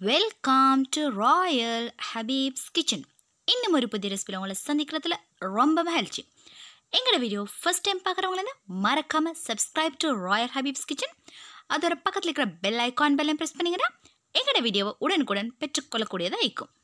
Welcome to Royal Habib's kitchen. இன்னும் ஒரு புதிய ரெசிபியில் உங்களை சந்திக்கிறதுல ரொம்ப மகிழ்ச்சி. எங்களோட வீடியோ ஃபர்ஸ்ட் டைம் பார்க்குறவங்கள மறக்காமல் subscribe to Royal Habib's kitchen. அதோட பக்கத்தில் இருக்கிற பெல் ஐக்கான் பெல்லையும் ப்ரெஸ் பண்ணிங்கன்னா எங்களோட வீடியோவை உடனுக்குடன் பெற்றுக்கொள்ளக்கூடியதாக இருக்கும்.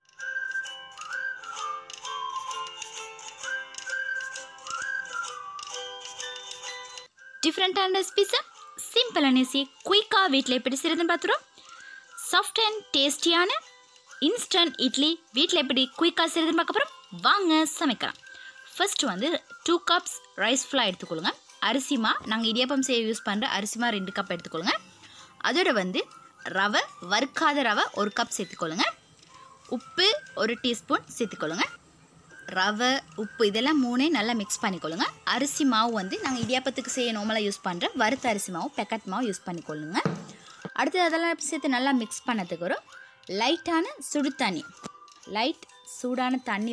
டிஃப்ரெண்ட்டான ரெசிபிஸை சிம்பிளான குயிக்காக வீட்டில் எப்படி செய்கிறதுன்னு பார்த்துருவோம். சாஃப்ட் அண்ட் டேஸ்டியான இன்ஸ்டன்ட் இட்லி வீட்டில் எப்படி குயிக்காக செய்கிறதுன்னு பார்க்க போகிறோம். வாங்க சமைக்கலாம். ஃபர்ஸ்ட் 2 கப்ஸ் ரைஸ் ஃபுல்லாக எடுத்துக்கொள்ளுங்க. அரிசிமா நாங்கள் இடியாப்பம் செய்ய யூஸ் பண்ணுற அரிசிமா 2 கப் எடுத்துக்கொள்ளுங்க. அதோட ரவை, வறுக்காத ரவை 1 கப் சேர்த்துக்கொள்ளுங்க. உப்பு 1 டீஸ்பூன் சேர்த்துக்கொள்ளுங்க. ரவை, உப்பு இதெல்லாம் மூணையும் நல்லா மிக்ஸ் பண்ணிக்கொள்ளுங்க. அரிசி மாவு நாங்கள் இடியாப்பத்துக்கு செய்ய நார்மலாக யூஸ் பண்ணுற வறுத்த அரிசி மாவு, பேக்கெட் மாவு யூஸ் பண்ணிக்கொள்ளுங்க. அடுத்து அதெல்லாம் சேர்த்து நல்லா மிக்ஸ் பண்ணதுக்கு ஒரு லைட்டான சுடு தண்ணி, லைட் சூடான தண்ணி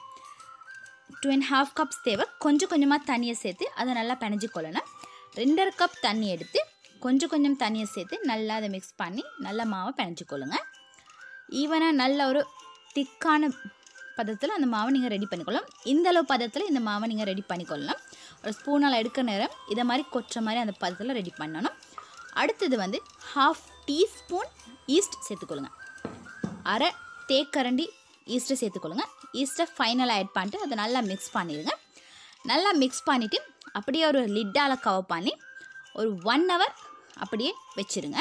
2.5 கப்ஸ் தேவை. கொஞ்சம் கொஞ்சமாக தண்ணியை சேர்த்து அதை நல்லா பிணைஞ்சிக்கொள்ளணும். 2.5 கப் தண்ணி எடுத்து கொஞ்சம் கொஞ்சம் தண்ணியை சேர்த்து நல்லா அதை மிக்ஸ் பண்ணி நல்லா மாவை பிணைஞ்சிக்கொள்ளுங்க. ஈவனாக நல்ல ஒரு திக்கான பதத்தில் அந்த மாவை நீங்கள் ரெடி பண்ணிக்கொள்ளலாம். இந்தளவு பதத்தில் இந்த மாவை நீங்கள் ரெடி பண்ணிக்கொள்ளலாம். ஒரு ஸ்பூனால் எடுக்க நேரம் இதை மாதிரி கொட்டுற மாதிரி அந்த பதத்தில் ரெடி பண்ணணும். அடுத்தது 1/2 டீஸ்பூன் ஈஸ்ட் சேர்த்துக்கொள்ளுங்க. அரை தேக்கரண்டி ஈஸ்ட்டை சேர்த்துக்கொள்ளுங்க. ஈஸ்ட்டை ஃபைனலாக ஆட் பண்ணிட்டு அதை நல்லா மிக்ஸ் பண்ணிடுங்க. நல்லா மிக்ஸ் பண்ணிவிட்டு அப்படியே ஒரு லிட்டால் கவர் பண்ணி ஒரு 1 ஹவர் அப்படியே வச்சுருங்க.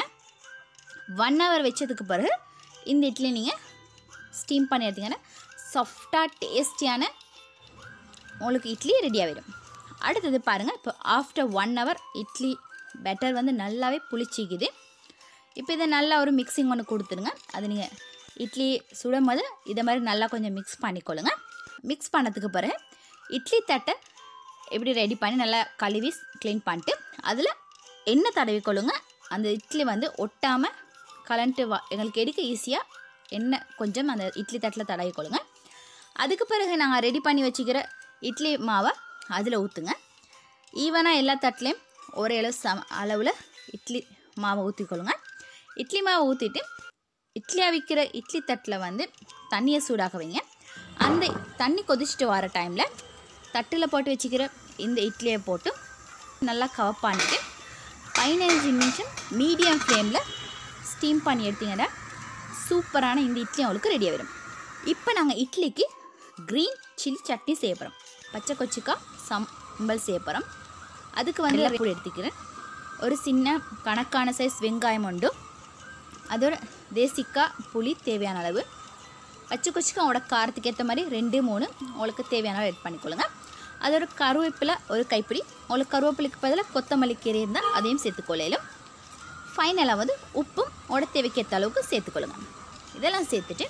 1 ஹவர் வச்சதுக்கு பிறகு இந்த இட்லி நீங்கள் ஸ்டீம் பண்ணி எடுத்தீங்கன்னா சாஃப்டாக டேஸ்டியான உங்களுக்கு இட்லி ரெடி ஆகிடும். அடுத்தது பாருங்கள், இப்போ ஆஃப்டர் 1 ஹவர் இட்லி பேட்டர் நல்லாவே புளிச்சிக்குது. இப்போ இதை நல்லா ஒரு மிக்சிங் ஒன்று கொடுத்துருங்க. அது நீங்கள் இட்லி சுடும் போது இதை மாதிரி நல்லா கொஞ்சம் மிக்ஸ் பண்ணிக்கொள்ளுங்க. மிக்ஸ் பண்ணதுக்கு பிறகு இட்லி தட்டை எப்படி ரெடி பண்ணி நல்லா கழுவி க்ளீன் பண்ணிட்டு அதில் எண்ணெய் தடவிக்கொள்ளுங்க. அந்த இட்லி ஒட்டாமல் கலந்துட்டு எங்களுக்கு எடுக்க ஈஸியாக எண்ணெய் கொஞ்சம் அந்த இட்லி தட்டில் தடவிக்கொள்ளுங்க. அதுக்கு பிறகு நாங்கள் ரெடி பண்ணி வச்சுக்கிற இட்லி மாவை அதில் ஊற்றுங்க. ஈவனாக எல்லா தட்டிலையும் ஒரே அளவில் இட்லி மாவை ஊற்றிக்கொள்ளுங்க. இட்லி மாவை ஊற்றிட்டு இட்லி அவிக்கிற இட்லி தட்டில் தண்ணியை சூடாக வைங்க. அந்த தண்ணி கொதிச்சுட்டு வர டைமில் தட்டில் போட்டு வச்சுக்கிற இந்த இட்லியை போட்டு நல்லா கவர் பண்ணிவிட்டு 15 நிமிஷம் மீடியம் ஃப்ளேமில் ஸ்டீம் பண்ணி எடுத்தீங்கன்னா சூப்பரான இந்த இட்லி உங்களுக்கு ரெடி ஆகிடும். இப்போ நாங்கள் இட்லிக்கு க்ரீன் சில்லி சட்னி செய்ய போகிறோம். பச்சை கொச்சிக்காய் சம்பல் செய்ய போகிறோம். அதுக்கு பூடி எடுத்துக்கிறேன். ஒரு சின்ன கணக்கான சைஸ் வெங்காயம் உண்டு. அதோட தேசிக்காய் புளி தேவையான அளவு, பச்சை கொச்சிக்காய் உங்களோட காரத்துக்கு ஏற்ற மாதிரி 2-3 உங்களுக்கு தேவையான அளவு ஆட் பண்ணிக்கொள்ளுங்க. அதோட கருவேப்பிலை 1 கைப்பிடி, உங்களுக்கு கருவேப்பிலைக்கு பதிலாக கொத்தமல்லி கீரை இருந்தால் அதையும் சேர்த்துக்கொள்ளையிலும். ஃபைனலாக உப்பும் உங்களோட தேவைக்கேற்ற அளவுக்கு சேர்த்துக்கொள்ளுங்க. இதெல்லாம் சேர்த்துட்டு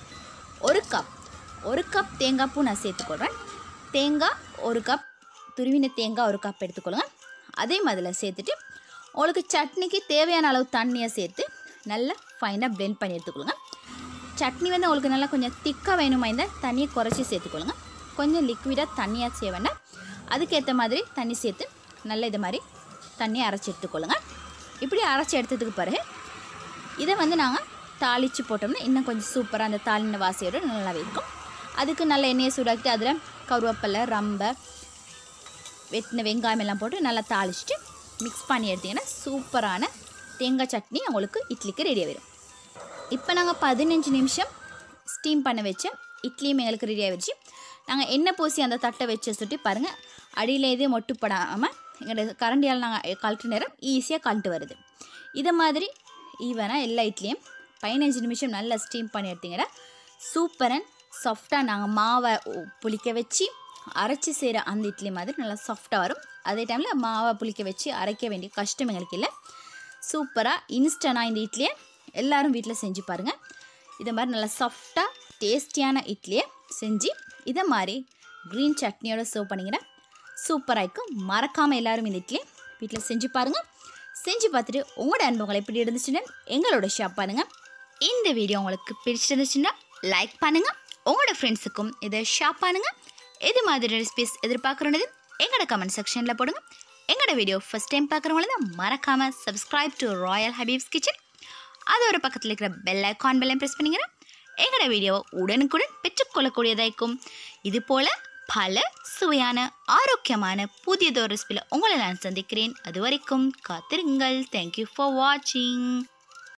1 கப் தேங்காய் பூ நான் சேர்த்துக்கொள்கிறேன். தேங்காய் 1 கப், துருவின தேங்காய் 1 கப் எடுத்துக்கொள்ளுங்க. அதே மாதிரில சேர்த்துட்டு உங்களுக்கு சட்னிக்கு தேவையான அளவு தண்ணியை சேர்த்து நல்லா ஃபைனாக பிளெண்ட் பண்ணி எடுத்துக்கொள்ளுங்க. சட்னி உங்களுக்கு நல்லா கொஞ்சம் திக்காக வேணுமா இருந்தால் தண்ணியை குறைச்சி சேர்த்துக்கொள்ளுங்க. கொஞ்சம் லிக்விடாக தண்ணியாக செய்ய வேண்டாம். அதுக்கேற்ற மாதிரி தண்ணி சேர்த்து நல்லா இது மாதிரி தண்ணியை அரைச்சி எடுத்துக்கொள்ளுங்க. இப்படி அரைச்சி எடுத்ததுக்கு பிறகு இதை நாங்கள் தாளித்து போட்டோம்னா இன்னும் கொஞ்சம் சூப்பராக அந்த தாளின வாசையோடு நல்லா இருக்கும். அதுக்கு நல்ல எண்ணெயை சூடாக்கிட்டு அதில் கருவேப்பிலை, ரம்பை, வெட்டின வெங்காயம் எல்லாம் போட்டு நல்லா தாளிச்சிட்டு மிக்ஸ் பண்ணி எடுத்திங்கன்னா சூப்பரான தேங்காய் சட்னி உங்களுக்கு இட்லிக்கு ரெடி ஆகிடும். இப்போ நாங்கள் 15 நிமிஷம் ஸ்டீம் பண்ண வச்ச இட்லியும் எங்களுக்கு ரெடி ஆகிடுச்சு. நாங்கள் எண்ணெய் பூசி அந்த தட்டை வச்சு சுட்டி பாருங்கள், அடியில் எதுவும் மொட்டுப்படாமல் எங்களோட கரண்டியால் நாங்கள் கழட்டு நேரம் ஈஸியாக கழட்டு வருது. இதை மாதிரி ஈவனாக எல்லா இட்லியும் 15 நிமிஷம் நல்லா ஸ்டீம் பண்ணி எடுத்திங்கன்னா சூப்பர் அண்ட் சாஃப்டாக நாங்கள் மாவை புளிக்க வச்சு அரைச்சி செய்கிற அந்த இட்லி மாதிரி நல்லா சாஃப்டாக வரும். அதே டைமில் மாவை புளிக்க வச்சு அரைக்க வேண்டிய கஷ்டம் எங்களுக்கு இல்லை. சூப்பராக இன்ஸ்டன்டாக இந்த இட்லியை எல்லோரும் வீட்டில் செஞ்சு பாருங்கள். இதை மாதிரி நல்லா சாஃப்டாக டேஸ்டியான இட்லியை செஞ்சு இதை மாதிரி க்ரீன் சட்னியோட சர்வ் பண்ணிங்கன்னா சூப்பராக இருக்கும். மறக்காமல் எல்லோரும் இந்த இட்லியை வீட்டில் செஞ்சு பாருங்கள். செஞ்சு பார்த்துட்டு உங்களோட அனுபவங்கள் எப்படி இருந்துச்சுன்னு எங்களோட ஷேர் பண்ணுங்கள். இந்த வீடியோ உங்களுக்கு பிடிச்சிருந்துச்சுன்னா லைக் பண்ணுங்கள். உங்களோட ஃப்ரெண்ட்ஸுக்கும் இதை ஷேர் பண்ணுங்கள். எது மாதிரி ரெசிபிஸ் எதிர்பார்க்குறது எங்களோட கமெண்ட் செக்ஷனில் போடுங்க. எங்களோட வீடியோ ஃபஸ்ட் டைம் பார்க்குறவங்கள மறக்காமல் subscribe to Royal Habib's kitchen. அதோட பக்கத்தில் இருக்கிற பெல் ஐக்கான் பெல்லையும் ப்ரெஸ் பண்ணிங்கன்னா எங்களோட வீடியோவை உடனுக்குடன் பெற்றுக்கொள்ளக்கூடியதாக இருக்கும். இது போல் பல சுவையான ஆரோக்கியமான புதியதொரு ரெசிபியில் உங்களை நான் சந்திக்கிறேன். அது வரைக்கும் காத்திருங்கள். தேங்க்யூ ஃபார் வாட்சிங்.